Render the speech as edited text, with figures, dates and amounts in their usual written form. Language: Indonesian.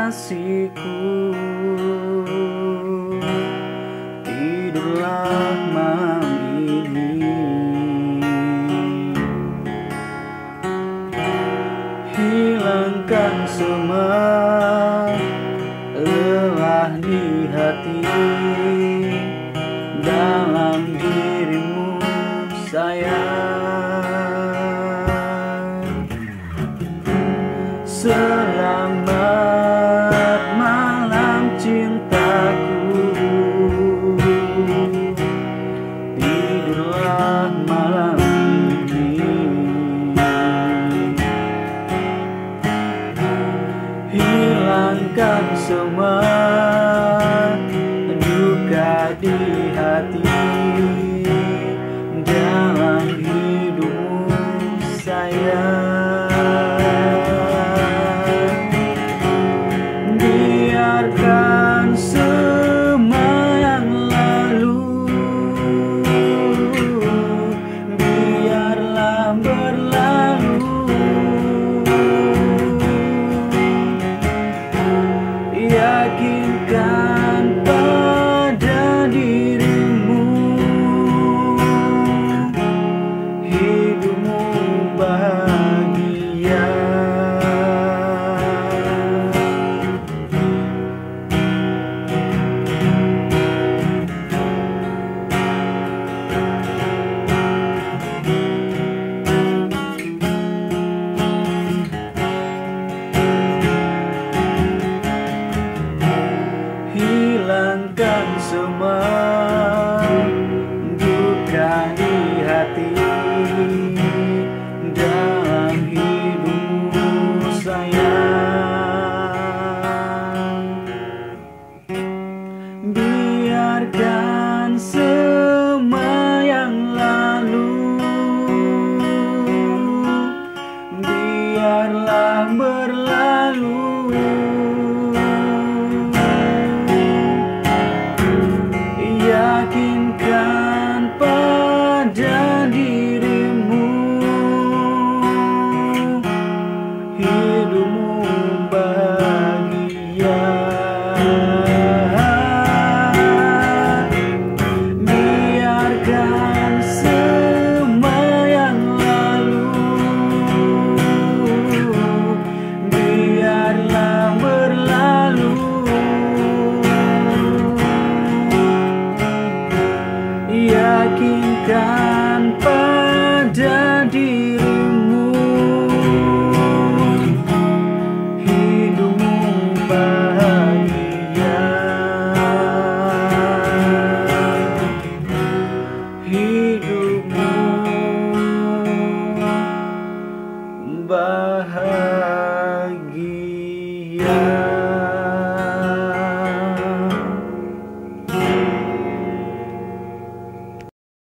kekasihku, tidurlah malam ini. Hilangkan semua lelah di hati, dalam dirimu sayang. Selamat malam cintaku, tidurlah malam ini. Hilangkan semua duka di hati, dalam hidupmu sayang. Biarkan semua yang lalu, biarlah berlalu. Yakinkan pada dirimu, hidupmu bahagia. Hilangkan semua duka di hati, dalam hidupmu sayang. Biarkan semua yang lalu, biarlah berlalu. Yakinkan pada dirimu, hidupmu bahagia. Biarkan semua yang lalu, biarlah berlalu. Yakinkan pada dirimu, hidupmu bahagia. Hidupmu bahagia.